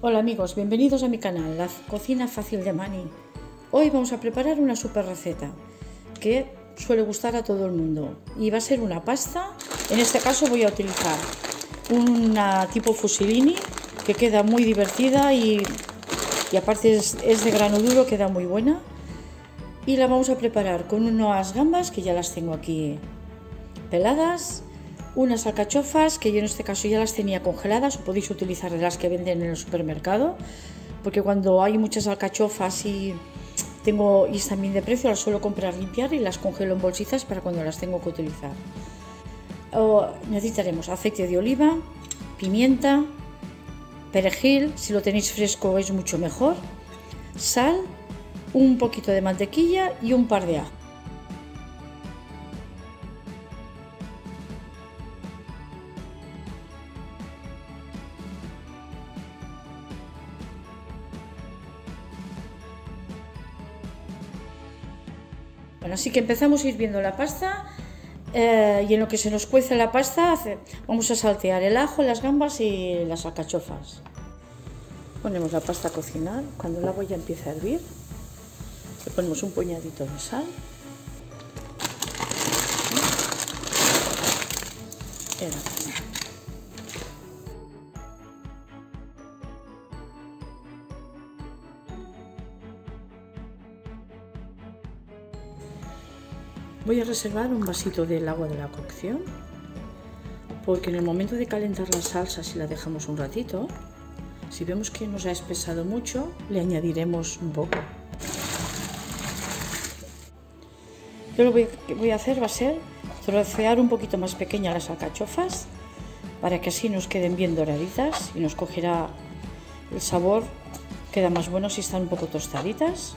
Hola amigos, bienvenidos a mi canal, la cocina fácil de Mani. Hoy vamos a preparar una super receta que suele gustar a todo el mundo y va a ser una pasta. En este caso voy a utilizar una tipo fusilini que queda muy divertida y aparte es de grano duro, queda muy buena. Y la vamos a preparar con unas gambas que ya las tengo aquí peladas, unas alcachofas que yo en este caso ya las tenía congeladas, o podéis utilizar de las que venden en el supermercado, porque cuando hay muchas alcachofas y están bien de precio, las suelo comprar, limpiar y las congelo en bolsitas para cuando las tengo que utilizar. Necesitaremos aceite de oliva, pimienta, perejil, si lo tenéis fresco es mucho mejor, sal, un poquito de mantequilla y un par de ajos. Bueno, así que empezamos hirviendo la pasta y en lo que se nos cuece la pasta vamos a saltear el ajo, las gambas y las alcachofas. Ponemos la pasta a cocinar. Cuando el agua ya empieza a hervir, le ponemos un puñadito de sal. Voy a reservar un vasito del agua de la cocción, porque en el momento de calentar la salsa, si la dejamos un ratito, si vemos que nos ha espesado mucho, le añadiremos un poco. Yo lo que voy a hacer va a ser trocear un poquito más pequeñas las alcachofas, para que así nos queden bien doraditas y nos cogerá el sabor, queda más bueno si están un poco tostaditas.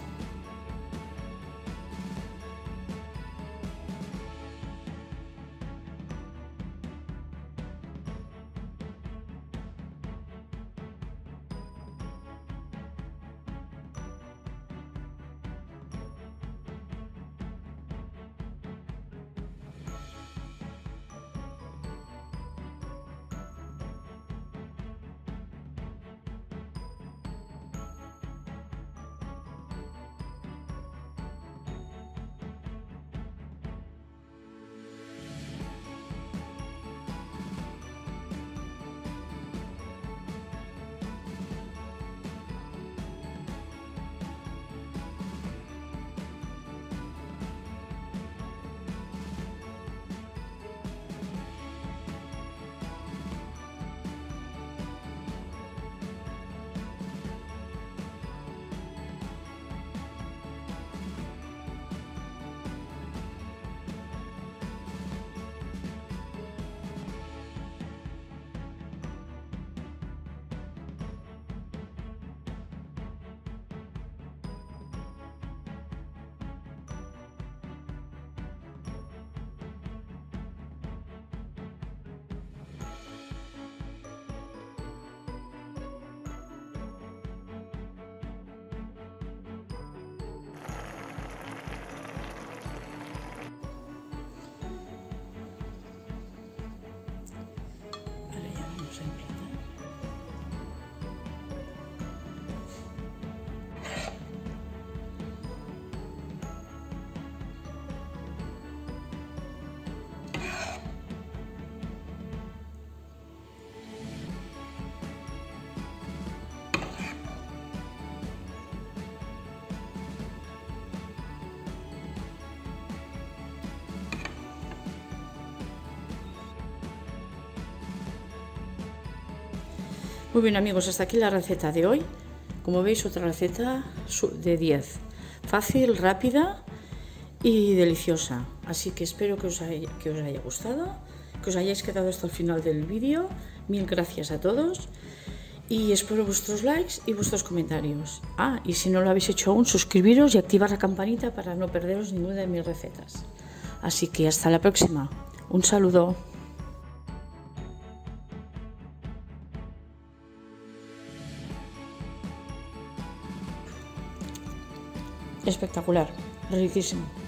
Muy bien amigos, hasta aquí la receta de hoy. Como veis, otra receta de 10. Fácil, rápida y deliciosa. Así que espero que os haya gustado, que os hayáis quedado hasta el final del vídeo. Mil gracias a todos y espero vuestros likes y vuestros comentarios. Y si no lo habéis hecho aún, suscribiros y activar la campanita para no perderos ninguna de mis recetas. Así que hasta la próxima. Un saludo. Espectacular, riquísimo.